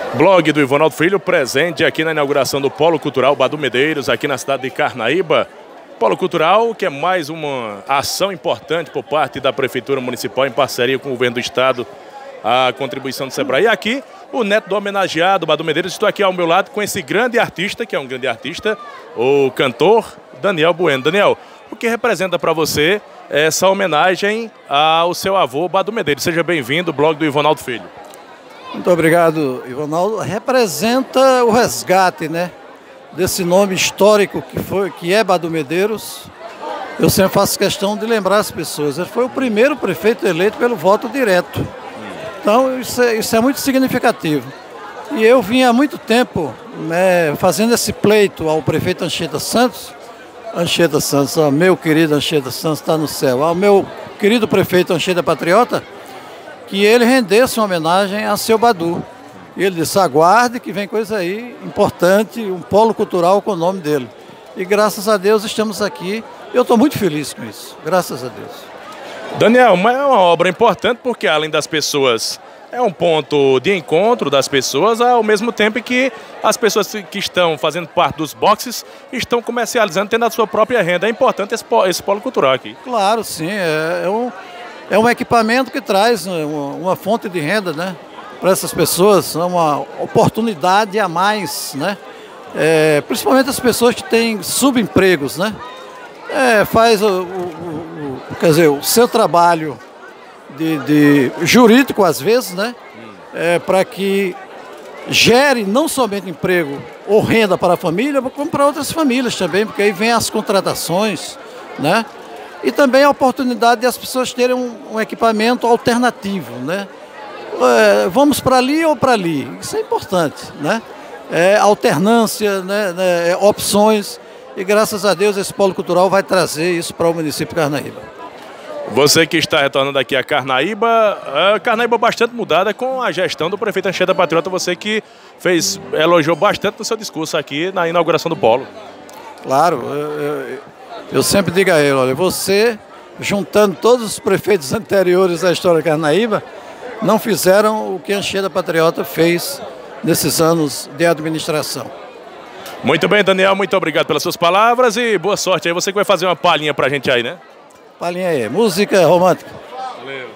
Blog do Ivanaldo Filho, presente aqui na inauguração do Polo Cultural Badu Medeiros, aqui na cidade de Carnaíba. Polo Cultural, que é mais uma ação importante por parte da Prefeitura Municipal, em parceria com o Governo do Estado, a contribuição do Sebrae. E aqui, o neto do homenageado, Badu Medeiros. Estou aqui ao meu lado com esse grande artista, que é um grande artista, o cantor Daniel Bueno. Daniel, o que representa para você essa homenagem ao seu avô, Badu Medeiros? Seja bem-vindo, blog do Ivanaldo Filho. Muito obrigado, Ivanaldo. Representa o resgate, né, desse nome histórico que é Badu Medeiros. Eu sempre faço questão de lembrar as pessoas. Ele foi o primeiro prefeito eleito pelo voto direto. Então isso é muito significativo. E eu vim há muito tempo, né, fazendo esse pleito ao prefeito Anchieta Santos, ó, meu querido Anchieta Santos está no céu, ao meu querido prefeito Anchieta Patriota, que ele rendesse uma homenagem a seu Badu. E ele disse: aguarde que vem coisa aí importante, um polo cultural com o nome dele. E graças a Deus estamos aqui. Eu estou muito feliz com isso, graças a Deus. Daniel, mas é uma obra importante porque, além das pessoas, é um ponto de encontro das pessoas, ao mesmo tempo que as pessoas que estão fazendo parte dos boxes estão comercializando, tendo a sua própria renda. É importante esse polo cultural aqui. Claro, sim. É um equipamento que traz uma fonte de renda, né, para essas pessoas, uma oportunidade a mais, né? Principalmente as pessoas que têm subempregos, né? Faz quer dizer, o seu trabalho de jurídico, às vezes, né? Para que gere não somente emprego ou renda para a família, como para outras famílias também, porque aí vem as contratações, né? E também a oportunidade de as pessoas terem um equipamento alternativo, né? Vamos para ali ou para ali, isso é importante, né? Alternância, né? Opções, e graças a Deus esse polo cultural vai trazer isso para o município de Carnaíba. Você que está retornando aqui a Carnaíba, bastante mudada com a gestão do prefeito Anchieta Patriota, você que elogiou bastante no seu discurso aqui na inauguração do polo. Claro, eu sempre digo a ele: olha, você, juntando todos os prefeitos anteriores da história de Carnaíba, não fizeram o que Anchieta Patriota fez nesses anos de administração. Muito bem, Daniel, muito obrigado pelas suas palavras e boa sorte aí. Você que vai fazer uma palhinha pra gente aí, né? Palhinha aí, música romântica. Valeu.